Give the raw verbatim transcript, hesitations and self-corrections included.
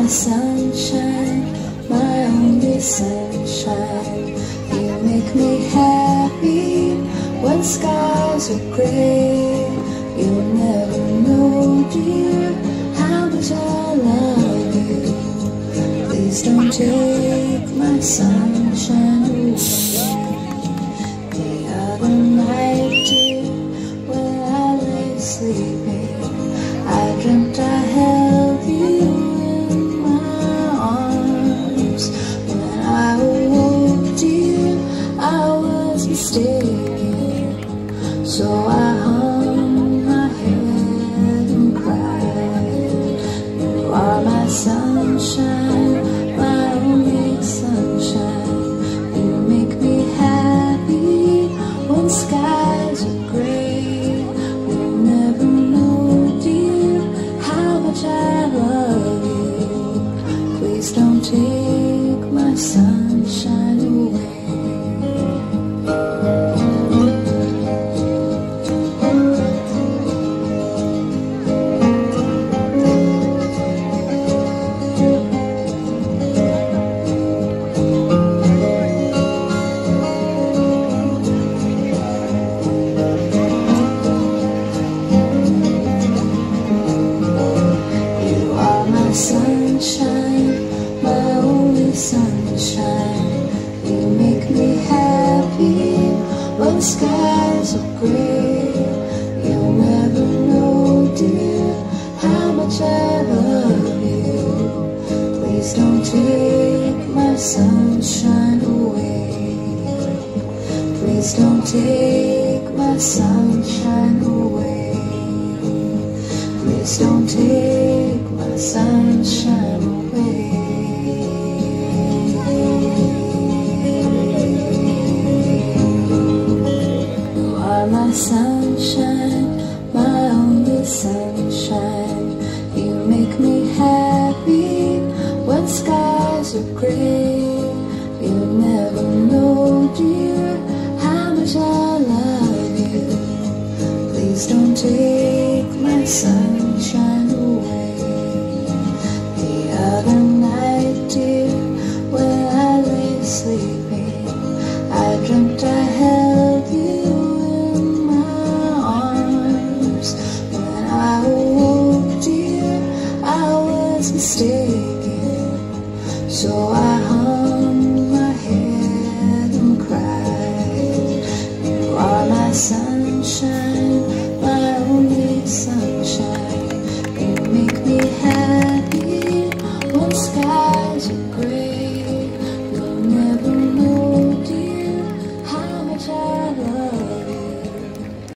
sunshine, my only sunshine. You make me happy when skies are gray. You'll never know, dear, how much I love you. Please don't take my sunshine away. The other night, dear, when I lay sleeping, I dreamt I held you in my arms. When I awoke, dear, I was mistaken. So I hung my head and cried. You are my sunshine, my only sunshine. You make me happy when skies are gray. You'll never know, dear, how much I love you. Please don't take my sunshine away. Sunshine, my only sunshine. You make me happy when skies are gray. You'll never know, dear, how much I love you. Please don't take my sunshine away. Please don't take my sunshine away. Please don't take my sunshine away. You are my sunshine, my only sunshine. You make me happy when skies are gray. You'll never know, dear, how much I love you. Please don't take my sunshine away. The other night, dear, when I lay sleeping, I dreamt I held you in my arms. When I awoke, dear, I was mistaken. So I hung my head and cried. You are my sunshine,